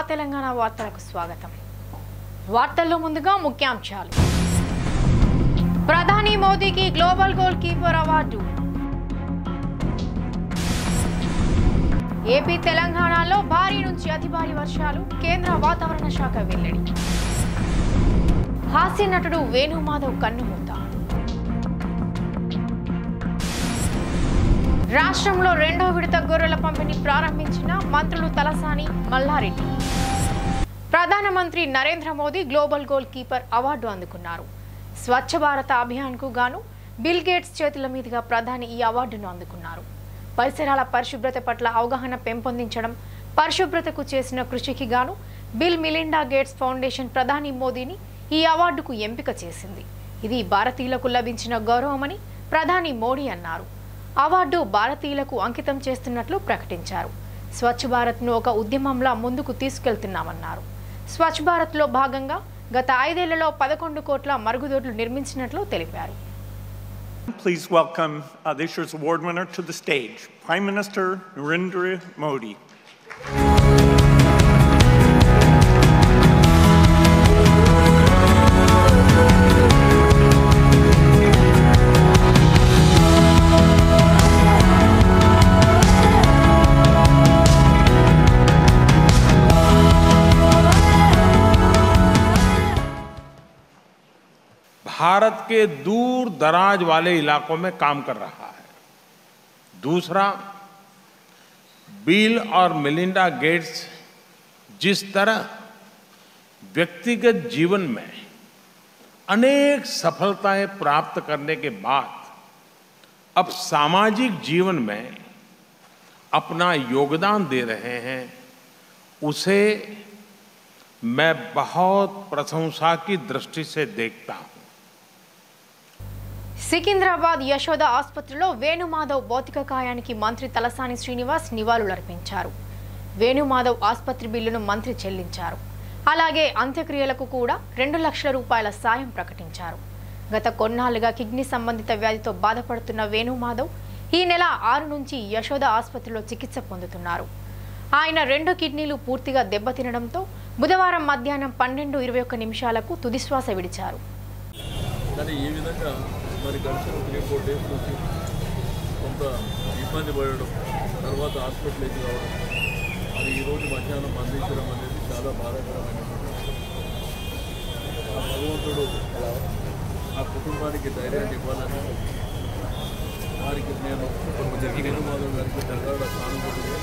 తెలంగాణ వార్తలకు స్వాగతం. వార్తల్లో ముందుగా ముఖ్యాంశాలు. ప్రధాని మోదీకి global goalkeeper award. AP తెలంగాణలో భారీ నుంచి అతి భారీ వర్షాలు, కేంద్ర వాతావరణ శాఖ వెల్లడి. హాస్య నటుడు వేణుమాధవ్ కన్నుమూత. రాష్ట్రంలో రెండో విడత గొర్రెల పంపిణీ ప్రారంభించిన మంత్రులు తలసాని, మల్లారెడ్డి. ప్రధానమంత్రి Narendra Modi global goalkeeper award అందుకున్నారు. స్వచ్ఛ భారత అభియాన్కు గాను బిల్ గేట్స్ చేతుల మీదుగా ప్రధాని ఈ అవార్డును అందుకున్నారు. పరిసరాల పరిశుభ్రత పట్ల అవగాహన పెంపొందించడం, పరిశుభ్రతకు చేసిన కృషికి గాను బిల్ మిలిండా గేట్స్ ఫౌండేషన్ ప్రధాని మోదీని ఈ అవార్డుకు ఎంపిక చేసింది. ఇది భారతీయులకు లభించిన గౌరవమని ప్రధాని మోడీ అన్నారు. అవార్డు భారతీయులకు అంకితం చేస్తున్నట్లు ప్రకటించారు. స్వచ్ఛ భారత్ను ఒక ఉద్యమంలా ముందుకు తీసుకెళ్తున్నామన్నారు. స్వచ్ఛ భారత్లో భాగంగా గత 5 ఏళ్లలో 11 కోట్ల మరుగుదొడ్లు నిర్మించినట్లు తెలిపారు. Please welcome this year's award winner to the stage, Prime Minister Narendra Modi. Bharat के दूर दराज वाले इलाकों में काम कर रहा है. दूसरा, बिल और मिलिंडा गेट्स जिस तरह व्यक्तिगत जीवन में अनेक सफलताएं प्राप्त करने के बाद अब सामाजिक जीवन में अपना योगदान दे रहे हैं, उसे मैं बहुत प्रशंसा की दृष्टि से देखता हूं. సికింద్రాబాద్ యశోద ఆసుపత్రిలో వేణుమాధవ్ భౌతిక కాయానికి మంత్రి తలసాని శ్రీనివాస్ నివాళులర్పించారు. వేణుమాధవ్ ఆసుపత్రి బిల్లును మంత్రి చెల్లించారు. అలాగే అంత్యక్రియలకు కూడా 2 లక్షల రూపాయల సాయం ప్రకటించారు. గత కొన్నాళ్లుగా కిడ్నీ సంబంధిత వ్యాధితో బాధపడుతున్న వేణుమాధవ్ ఈ నెల 6 నుంచి యశోద ఆసుపత్రిలో చికిత్స పొందుతున్నారు. ఆయన 2 కిడ్నీలు పూర్తిగా దెబ్బతినడంతో బుధవారం మధ్యాహ్నం 12:21 తుదిశ్వాస విడిచారు. మరి గడిచిన 3-4 డేస్ నుంచి కొంత ఇబ్బంది పడడం, తర్వాత హాస్పిటల్కి రావడం, అది ఈరోజు మధ్యాహ్నం అందించడం అనేది చాలా బాధాకరమైనటువంటి. ఆ భగవంతుడు ఆ కుటుంబానికి ధైర్యాన్ని ఇవ్వాలని వారికి నేను వేణుమాధవ్ గారికి దగ్గర సానుభూతిగా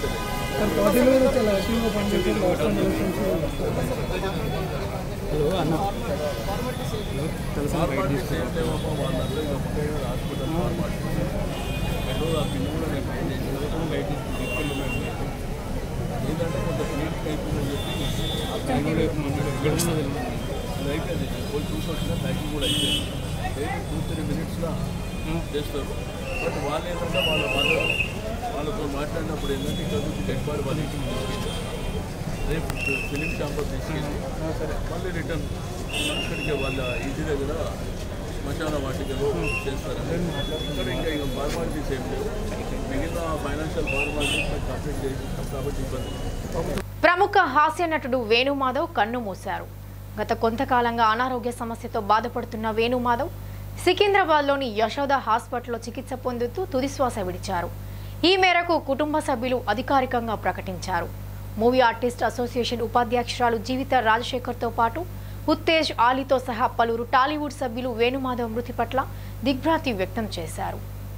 ఫార్మాలిటీస్ ఏంటేమో వాళ్ళందరూ హాస్పిటల్ ఫార్మాలిటీస్ ఎన్నో ఆ పిల్లలు కూడా నేను పే చేసిన లైట్ తీసుకెళ్ళి ఏంటంటే కొంత క్లినిక్ అయిపోయిందని చెప్పి ఆ పిల్లలు అయిపోయింది. పోయి చూసి వచ్చిన ప్యాకింగ్ కూడా అయిపోయింది. 2-3 మినిట్స్లో చేస్తారు. బట్ వాళ్ళు ఏంటంటే వాళ్ళతో మాట్లాడినప్పుడు ఏంటంటే ఇక్కడ నుంచి డెడ్ బాడీ వాళ్ళ ఇంటికి తీసుకెళ్ళారు. రేపు ఫిలిం ఛాంబర్ తీసుకెళ్ళి మళ్ళీ రిటర్న్ ఇక్కడికి వాళ్ళ ఇంటి దగ్గర శ్మశాన వాటికలో చేస్తారు. ఇక్కడ ఇంకా ఫార్మాలిటీస్ ఏం లేవు. మిగతా ఫైనాన్షియల్ ఫార్మాలిటీస్ కంప్లీట్ చేసిస్తాం కాబట్టి ఇబ్బంది. ప్రముఖ హాస్య నటుడు వేణుమాధవ్ కన్ను మూశారు. గత కొంతకాలంగా అనారోగ్య సమస్యతో బాధపడుతున్న వేణుమాధవ్ సికింద్రాబాద్లోని యశోద హాస్పిటల్లో చికిత్స పొందుతూ తుదిశ్వాస విడిచారు. ఈ మేరకు కుటుంబ సభ్యులు అధికారికంగా ప్రకటించారు. మూవీ ఆర్టిస్ట్ అసోసియేషన్ ఉపాధ్యక్షురాలు జీవిత రాజశేఖర్తో పాటు ఉత్తేజ్, ఆలీతో సహా పలువురు టాలీవుడ్ సభ్యులు వేణుమాధవ్ మృతి పట్ల దిగ్భ్రాంతి వ్యక్తం చేశారు.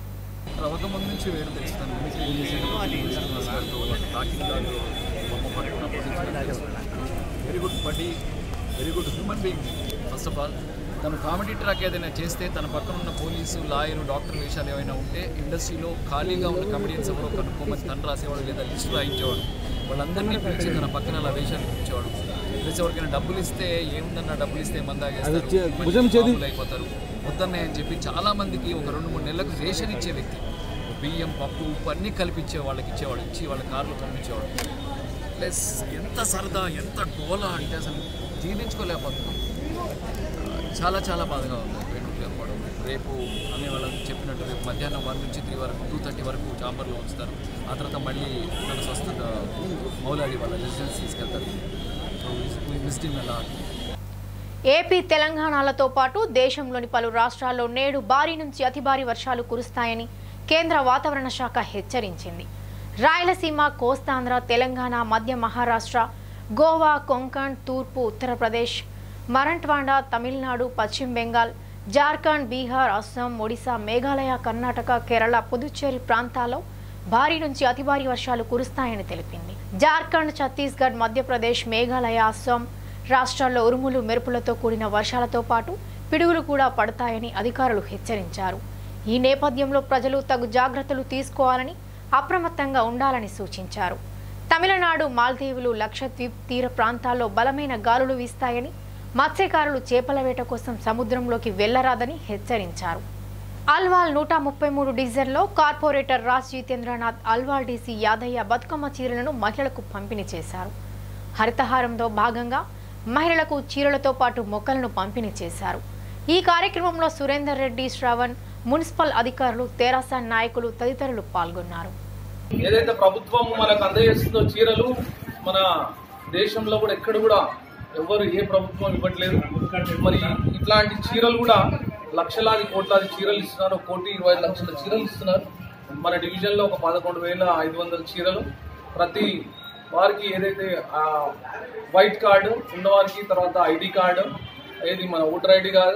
Very good human being. First of all తను కామెడీ ట్రాక్ ఏదైనా చేస్తే తన పక్కన ఉన్న పోలీసు, లాయరు, డాక్టర్ వేషాలు ఏమైనా ఉంటే ఇండస్ట్రీలో ఖాళీగా ఉన్న కమెడియన్స్ ఎవరో కనుక్కోమని తను రాసేవాడు లేదా లిస్టు రాయించేవాడు. వాళ్ళందరినీ పిలిచి తన పక్కన అలా వేషాలు ఇచ్చేవాడు. ప్లస్ ఎవరికైనా డబ్బులు ఇస్తే ఏముందన్న డబ్బులు ఇస్తే మందాగేస్తారు, అయిపోతారు వద్దన్నే అని చెప్పి చాలామందికి ఒక 2-3 నెలలకు రేషన్ ఇచ్చే వ్యక్తి. బియ్యం, పప్పు, ఉప్పు అన్నీ కలిపిచ్చే వాళ్ళకి ఇచ్చేవాడు. ఇచ్చి వాళ్ళ కార్లు పంపించేవాడు. ప్లస్ ఎంత సరదా, ఎంత గోల అంటే అసలు జీర్ణించుకోలేకపోతున్నాం. చాలా చాలా బాధగా ఉంది. రేపు అనే వాళ్ళకి చెప్పినట్టు రేపు మధ్యాహ్నం 1 నుంచి 3 వరకు 2:30 వరకు చాంబర్లో ఉంచుతారు. ఆ తర్వాత మళ్ళీ తన స్వస్థత మౌలాలి వాళ్ళ రెసిడెన్స్ తీసుకెళ్తారు. విజిట్ ఇన్ అలా. ఏపీ తెలంగాణలతో పాటు దేశంలోని పలు రాష్ట్రాల్లో నేడు భారీ నుంచి అతి భారీ వర్షాలు కురుస్తాయని కేంద్ర వాతావరణ శాఖ హెచ్చరించింది. రాయలసీమ, కోస్తాంధ్ర, తెలంగాణ, మధ్య మహారాష్ట్ర, గోవా, కొంకణ్, తూర్పు ఉత్తరప్రదేశ్, మరాఠ్వాడా, తమిళనాడు, పశ్చిమ బెంగాల్, జార్ఖండ్, బీహార్, అస్సాం, ఒడిశా, మేఘాలయ, కర్ణాటక, కేరళ, పుదుచ్చేరి ప్రాంతాల్లో భారీ నుంచి అతి భారీ వర్షాలు కురుస్తాయని తెలిపింది. జార్ఖండ్, ఛత్తీస్గఢ్, మధ్యప్రదేశ్, మేఘాలయ, అస్సాం రాష్ట్రాల్లో ఉరుములు మెరుపులతో కూడిన వర్షాలతో పాటు పిడుగులు కూడా పడతాయని అధికారులు హెచ్చరించారు. ఈ నేపథ్యంలో ప్రజలు తగు జాగ్రత్తలు తీసుకోవాలని, అప్రమత్తంగా ఉండాలని సూచించారు. తమిళనాడు, మాల్దీవులు, లక్షద్వీప్ తీర ప్రాంతాల్లో బలమైన గాలులు వీస్తాయని, మత్స్యకారులు చేపల వేట కోసం సముద్రంలోకి వెళ్లరాదని హెచ్చరించారు. అల్వాల్ 133 డివిజన్లో కార్పొరేటర్ రాజ్ జితేంద్రనాథ్, అల్వాల్ డీసీ యాదయ్య బతుకమ్మ చీరలను మహిళలకు పంపిణీ చేశారు. హరితహారంలో భాగంగా మహిళలకు చీరలతో పాటు మొక్కలను పంపిణీ చేశారు. ఈ కార్యక్రమంలో సురేందర్ రెడ్డి, శ్రవణ్, మున్సిపల్ అధికారులు, తెరాస నాయకులు తదితరులు పాల్గొన్నారు. ఏదైతే ప్రభుత్వం మనకు అందజేస్తుందో చీరలు మన దేశంలో కూడా ఎక్కడ కూడా ఎవరు ఏ ప్రభుత్వం ఇవ్వట్లేదు. మరి ఇట్లాంటి చీరలు కూడా లక్షలాది కోట్లాది చీరలు ఇస్తున్నారు. 1,25,00,000 చీరలు ఇస్తున్నారు. మన డివిజన్లో ఒక 11,500 చీరలు. ప్రతి వారికి ఏదైతే వైట్ కార్డు ఉన్నవారికి, తర్వాత ఐడి కార్డు, ఏది మన ఓటర్ ఐడి కాదు,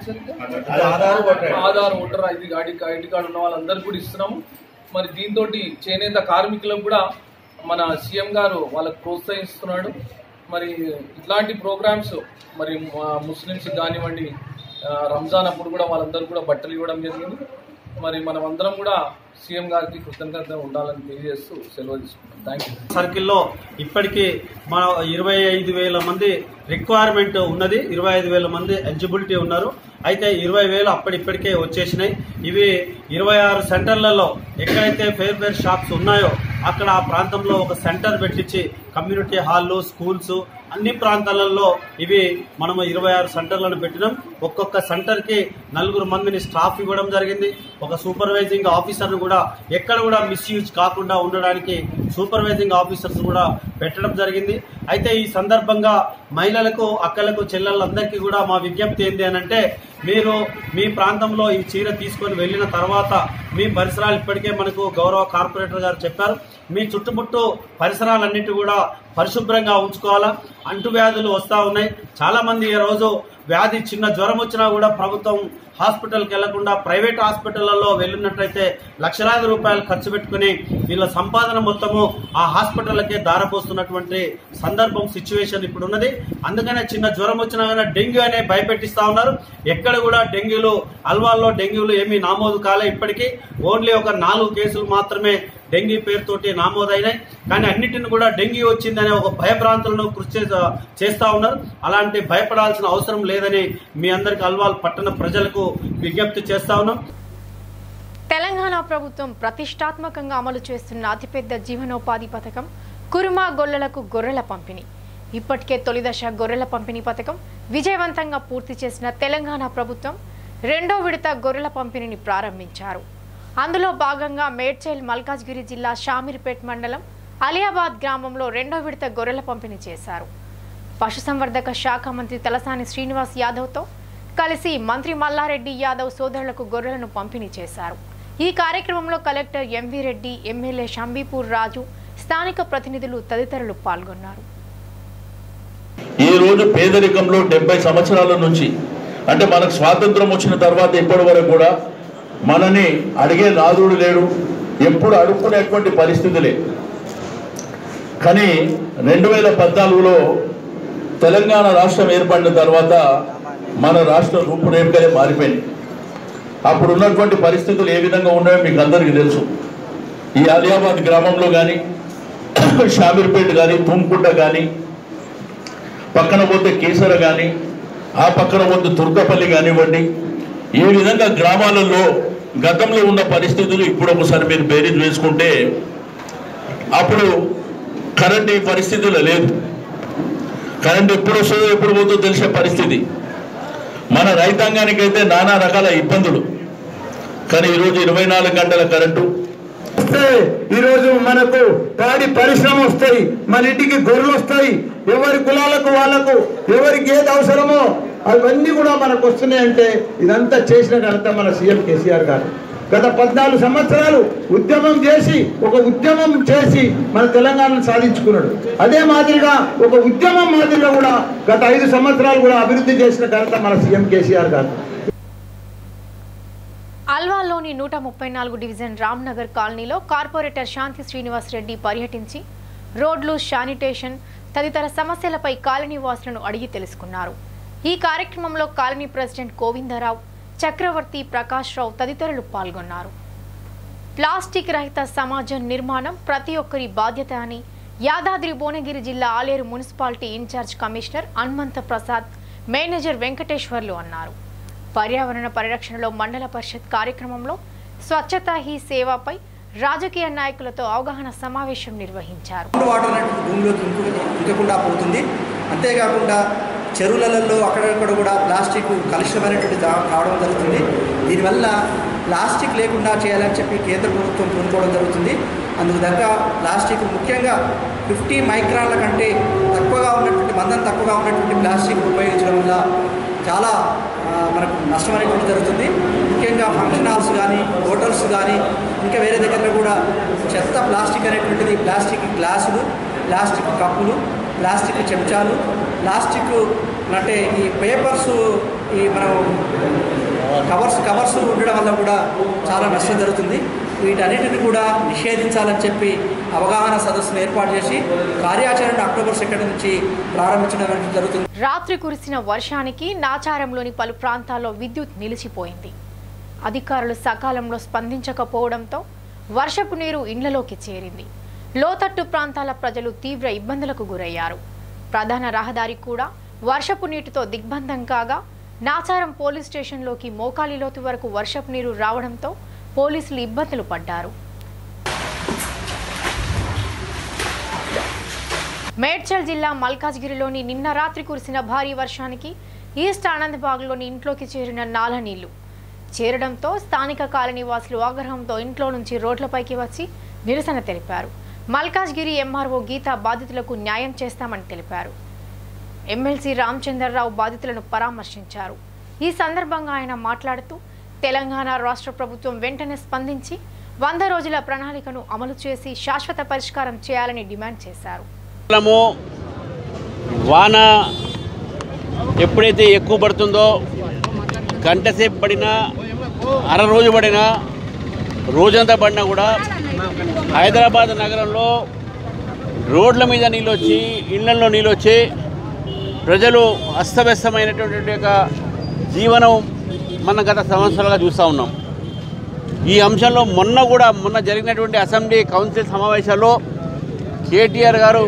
ఆధార్ ఓటర్ ఐడి కార్డు ఉన్న వాళ్ళందరికీ కూడా ఇస్తున్నాము. మరి దీంతో చేనేత కార్మికులకు కూడా మన సీఎం గారు వాళ్ళకు ప్రోత్సహిస్తున్నాడు. మరి ఇట్లాంటి ప్రోగ్రామ్స్ మరి ముస్లిమ్స్ కానివ్వండి, రంజాన్ అప్పుడు కూడా వాళ్ళందరూ కూడా బట్టలు ఇవ్వడం జరిగింది. మరి మనం అందరం కూడా సీఎం గారికి కృతజ్ఞతగా ఉండాలని తెలియజేస్తూ సెలవు తీసుకుంటాం. Thank you. సర్కిల్లో ఇప్పటికీ మన 25,000 మంది రిక్వైర్మెంట్ ఉన్నది. 25,000 మంది ఎలిజిబిలిటీ ఉన్నారు. అయితే 20,000 అప్పటిప్పటికే వచ్చేసినాయి. ఇవి 26 సెంటర్లలో ఎక్కడైతే ఫేర్ షాప్స్ ఉన్నాయో అక్కడ ఆ ప్రాంతంలో ఒక సెంటర్ పెట్టించి కమ్యూనిటీ హాల్లు, స్కూల్స్ అన్ని ప్రాంతాలలో ఇవి మనము 26 సెంటర్లను పెట్టినాం. ఒక్కొక్క సెంటర్ కి 4 మందిని స్టాఫ్ ఇవ్వడం జరిగింది. ఒక సూపర్వైజింగ్ ఆఫీసర్ ను కూడా ఎక్కడ కూడా మిస్యూజ్ కాకుండా ఉండడానికి సూపర్వైజింగ్ ఆఫీసర్స్ కూడా పెట్టడం జరిగింది. అయితే ఈ సందర్భంగా మహిళలకు, అక్కలకు, చెల్లెళ్ళందరికీ కూడా మా విజ్ఞప్తి ఏంటి అనంటే, మీరు మీ ప్రాంతంలో ఈ చీర తీసుకొని వెళ్లిన తర్వాత మీ పరిసరాలు ఇప్పటికే మనకు గౌరవ కార్పొరేటర్ గారు చెప్పారు. మీ చుట్టుముట్టు పరిసరాలన్నిటి కూడా పరిశుభ్రంగా ఉంచుకోవాలా. అంటువ్యాధులు వస్తూ ఉన్నాయి. చాలా మంది ఈ రోజు వ్యాధి చిన్న జ్వరం వచ్చినా కూడా ప్రభుత్వం హాస్పిటల్కి వెళ్లకుండా ప్రైవేట్ హాస్పిటళ్లలో వెళ్ళినట్లయితే లక్షలాది రూపాయలు ఖర్చు పెట్టుకుని వీళ్ళ సంపాదన మొత్తము ఆ హాస్పిటళ్లకే దారపోస్తున్నటువంటి సందర్భం, సిచ్యువేషన్ ఇప్పుడు ఉన్నది. అందుకనే చిన్న జ్వరం వచ్చినా కానీ డెంగ్యూ అనే భయపెట్టిస్తా ఉన్నారు. ఎక్కడ కూడా డెంగ్యూలు, అల్వాల్లో డెంగ్యూలు ఏమీ నమోదు కాలే. ఇప్పటికీ ఓన్లీ ఒక 4 కేసులు మాత్రమే డెంగ్యూ పేరుతోటి నమోదైనాయి. కానీ అన్నిటిని కూడా డెంగ్యూ వచ్చిందనే ఒక భయభ్రాంతులను కృషి చేస్తా ఉన్నారు. అలాంటి భయపడాల్సిన అవసరం లేదని మీ అందరికి అల్వాల్ పట్టణ ప్రజలకు విజ్ఞప్తి చేస్తా ఉన్నాం. తెలంగాణ ప్రభుత్వం ప్రతిష్టాత్మకంగా అమలు చేస్తున్న అతిపెద్ద జీవనోపాధి పథకం కురుమా గొల్లలకు గొర్రెల పంపిణీ. ఇప్పటికే తొలి దశ గొర్రెల పంపిణీ పథకం విజయవంతంగా పూర్తి చేసిన తెలంగాణ ప్రభుత్వం 2వ విడత గొర్రెల పంపిణీని ప్రారంభించారు. అందులో భాగంగా మేడ్చల్, మల్కాజ్గిరి జిల్లా షామీర్పేట్ మండలం అలియాబాద్ గ్రామంలో 2వ విడత గొర్రెల పంపిణీ చేశారు. పశుసంవర్ధక శాఖ మంత్రి తలసాని శ్రీనివాస్ యాదవ్తో కలిసి మంత్రి మల్లారెడ్డి యాదవ్ సోదరులకు గొర్రెలను పంపిణీ చేశారు. ఈ కార్యక్రమంలో collector MV Reddy, MLA Shambipur Raju, స్థానిక ప్రతినిధులు తదితరులు పాల్గొన్నారు. ఈ రోజు పేదరికంలో 70 సంవత్సరాల నుంచి, అంటే మనకు స్వాతంత్రం వచ్చిన తర్వాత ఇప్పటి వరకు కూడా మనని అడిగే నాదుడు లేడు, ఎప్పుడు అడుక్కునేటువంటి పరిస్థితులే. కానీ 2014లో తెలంగాణ రాష్ట్రం ఏర్పడిన తర్వాత మన రాష్ట్ర రూపురేఖలే మారిపోయింది. అప్పుడు ఉన్నటువంటి పరిస్థితులు ఏ విధంగా ఉన్నాయో మీకు అందరికీ తెలుసు. ఈ ఆలియాబాద్ గ్రామంలో కానీ, షామీర్పేట్ కానీ, తుమ్కుంట కానీ, పక్కన పోతే కేసర కానీ, ఆ పక్కన పోతే తుర్కపల్లి కానివ్వండి, ఈ విధంగా గ్రామాలలో గతంలో ఉన్న పరిస్థితులు ఇప్పుడు ఒకసారి మీరు బేరీజ్ వేసుకుంటే అప్పుడు కరెంట్ ఈ పరిస్థితుల్లో లేదు. కరెంట్ ఎప్పుడు వస్తుందో ఎప్పుడు పోతుందో తెలిసే పరిస్థితి. మన రైతాంగానికి అయితే నానా రకాల ఇబ్బందులు. కానీ ఈరోజు 24 గంటల కరెంటు, వస్తే ఈరోజు మనకు పాడి పరిశ్రమ వస్తాయి, మన ఇంటికి గొర్రెలు వస్తాయి, ఎవరి కులాలకు వాళ్ళకు ఎవరికి ఏది అవసరమో అవన్నీ కూడా మనకు వస్తున్నాయంటే ఇదంతా చేసిన ఘనత మన సీఎం కేసీఆర్ గారు. గత 14 సంవత్సరాలు ఉద్యమం చేసి మన తెలంగాణను సాధించుకున్నాడు. అదే మాదిరిగా ఒక ఉద్యమం మాదిరిగా కూడా గత 5 సంవత్సరాలు కూడా అభివృద్ధి చేసిన ఘనత మన సీఎం కేసీఆర్ గారు. అల్వాల్లోని 134 డివిజన్ రామ్నగర్ కాలనీలో కార్పొరేటర్ శాంతి శ్రీనివాస్ రెడ్డి పర్యటించి రోడ్లు, శానిటేషన్ తదితర సమస్యలపై కాలనీ వాసులను అడిగి తెలుసుకున్నారు. ఈ కార్యక్రమంలో కాలనీ ప్రెసిడెంట్ గోవిందరావు, చక్రవర్తి, ప్రకాష్ రావు తదితరులు పాల్గొన్నారు. ప్లాస్టిక్ రహిత సమాజం నిర్మాణం ప్రతి ఒక్కరి బాధ్యత అని యాదాద్రి భువనగిరి జిల్లా Aleru municipality incharge commissioner Hanumantha Prasad, manager Venkateswarlu అన్నారు. పర్యావరణ పరిరక్షణలో మండల పరిషత్ కార్యక్రమంలో స్వచ్ఛతా హీ సేవపై రాజకీయ నాయకులతో అవగాహన సమావేశం నిర్వహించారు. అంతేకాకుండా చెరువులలో అక్కడక్కడ కూడా ప్లాస్టిక్ కలుషితమైనటువంటి కావడం జరుగుతుంది. దీనివల్ల ప్లాస్టిక్ లేకుండా చేయాలని చెప్పి కేంద్ర ప్రభుత్వం పూనుకోవడం జరుగుతుంది. అందుకు దగ్గర ప్లాస్టిక్ ముఖ్యంగా 50 మైక్రాన్ల కంటే తక్కువగా ఉన్నటువంటి మందం తక్కువగా ఉన్నటువంటి ప్లాస్టిక్ ఉపయోగించడం వల్ల చాలా మనకు నష్టం అనేటువంటి జరుగుతుంది. ముఖ్యంగా ఫంక్షన్ హాల్స్ కానీ, హోటల్స్ కానీ, ఇంకా వేరే దగ్గర కూడా చెత్త ప్లాస్టిక్ అనేటువంటిది, ప్లాస్టిక్ గ్లాసులు, ప్లాస్టిక్ కప్పులు, ప్లాస్టిక్ చెంచాలు, ప్లాస్టిక్ అంటే ఈ పేపర్స్, ఈ మనం కవర్స్ ఉండడం వల్ల కూడా చాలా నష్టం జరుగుతుంది. వీటన్నిటిని కూడా నిషేధించాలని చెప్పి అవగాహన సదస్సును ఏర్పాటు చేసి కార్యాచరణ అక్టోబర్ 2 నుంచి ప్రారంభించడం జరుగుతుంది. రాత్రి కురిసిన వర్షానికి నాచారంలోని పలు ప్రాంతాల్లో విద్యుత్ నిలిచిపోయింది. అధికారులు సకాలంలో స్పందించకపోవడంతో వర్షపు నీరు ఇండ్లలోకి చేరింది. లోతట్టు ప్రాంతాల ప్రజలు తీవ్ర ఇబ్బందులకు గురయ్యారు. ప్రధాన రహదారి కూడా వర్షపు నీటితో దిగ్బంధం కాగా నాచారం పోలీస్ స్టేషన్లోకి మోకాలి లోతు వరకు వర్షపు నీరు రావడంతో పోలీసులు ఇబ్బందులు పడ్డారు. మేడ్చల్ జిల్లా మల్కాజ్గిరిలోని నిన్న రాత్రి కురిసిన భారీ వర్షానికి ఈస్ట్ ఆనందబాగ్లోని ఇంట్లోకి చేరిన నాల నీళ్లు చేరడంతో స్థానిక కాలనీ వాసులు ఆగ్రహంతో ఇంట్లో నుంచి రోడ్లపైకి వచ్చి నిరసన తెలిపారు. మల్కాజ్గిరి ఎంఆర్ఓ గీత బాధితులకు న్యాయం చేస్తామని తెలిపారు. ఎమ్మెల్సీ రామచంద్రరావు బాధితులను పరామర్శించారు. ఈ సందర్భంగా ఆయన మాట్లాడుతూ తెలంగాణ రాష్ట్ర ప్రభుత్వం వెంటనే స్పందించి 100 రోజుల ప్రణాళికను అమలు చేసి శాశ్వత పరిష్కారం చేయాలని డిమాండ్ చేశారు. వాన ఎప్పుడైతే ఎక్కువ పడుతుందో గంటసేపు పడినా, అర రోజు పడినా, రోజంతా పడినా కూడా హైదరాబాద్ నగరంలో రోడ్ల మీద నీళ్ళు వచ్చి, ఇళ్లలో నీళ్ళు వచ్చి ప్రజలు అస్తవ్యస్తమైనటువంటి యొక్క జీవనం మనం గత సంవత్సరాలుగా చూస్తూ ఉన్నాం. ఈ అంశంలో మొన్న జరిగినటువంటి అసెంబ్లీ కౌన్సిల్ సమావేశాల్లో కేటీఆర్ గారు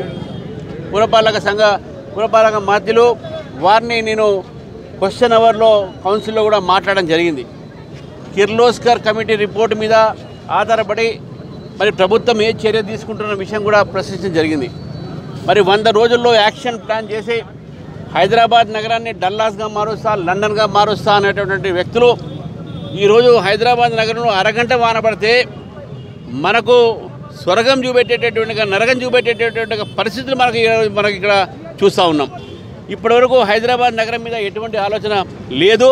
పురపాలక మంత్రులు వారిని నేను క్వశ్చన్ అవర్లో కౌన్సిల్లో కూడా మాట్లాడడం జరిగింది. కిర్లోస్కర్ కమిటీ రిపోర్టు మీద ఆధారపడి మరి ప్రభుత్వం ఏ చర్య తీసుకుంటున్న విషయం కూడా ప్రశ్నించడం జరిగింది. మరి 100 రోజుల్లో యాక్షన్ ప్లాన్ చేసి హైదరాబాద్ నగరాన్ని డల్లాస్గా మారుస్తా, లండన్గా మారుస్తా అనేటటువంటి వ్యక్తులు ఈరోజు హైదరాబాద్ నగరంలో అరగంట వాన పడితే మనకు స్వర్గం చూపెట్టేటటువంటి, నరకం చూపెట్టేటటువంటి పరిస్థితులు మనకి ఇక్కడ చూస్తూ ఉన్నాం. ఇప్పటివరకు హైదరాబాద్ నగరం మీద ఎటువంటి ఆలోచన లేదు.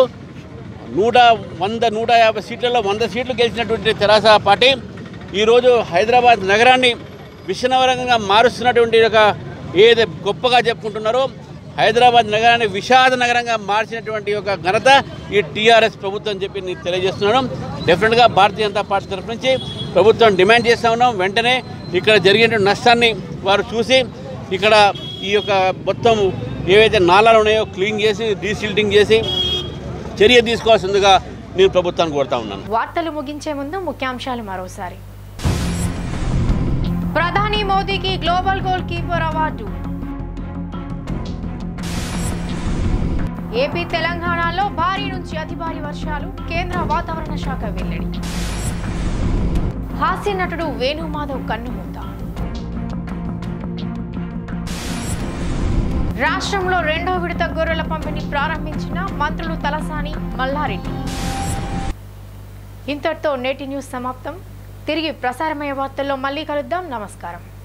150 సీట్లలో 100 సీట్లు గెలిచినటువంటి తెరాస పార్టీ ఈరోజు హైదరాబాద్ నగరాన్ని విషనవరంగా మారుస్తున్నటువంటి ఒక ఏది గొప్పగా చెప్పుకుంటున్నారో హైదరాబాద్ నగరాన్ని విషాద నగరంగా మార్చినటువంటి ఒక ఘనత ఈ టీఆర్ఎస్ ప్రభుత్వం అని చెప్పి నేను తెలియజేస్తున్నాను. డెఫినెట్గా భారతీయ జనతా పార్టీ తరఫు నుంచి ప్రభుత్వం డిమాండ్ చేస్తూ ఉన్నాం. వెంటనే ఇక్కడ జరిగినటువంటి నష్టాన్ని వారు చూసి ఇక్కడ ఈ యొక్క మొత్తం ఏవైతే నాలాలు ఉన్నాయో క్లీన్ చేసి, డీసిల్టింగ్ చేసి చర్య తీసుకోవాల్సిందిగా నేను ప్రభుత్వాన్ని కోరుతా ఉన్నాను. వార్తలు ముగించే ముందు ముఖ్యాంశాలు మరోసారి. ప్రధాని మోదీకి global goalkeeper award. AP తెలంగాణలో భారీ నుంచి అతి భారీ వర్షాలు, కేంద్ర వాతావరణ శాఖ వెల్లడి. హాస్య నటుడు వేణుమాధవ్ కన్నుమూత. రాష్ట్రంలో 2వ విడత గొర్రెల పంపిణీ ప్రారంభించిన మంత్రులు తలసాని, మల్లారెడ్డి. ఇంతటితో నేటి న్యూస్ సమాప్తం. తిరిగి ప్రసారమయ్యే వార్తల్లో మళ్ళీ కలుద్దాం. నమస్కారం.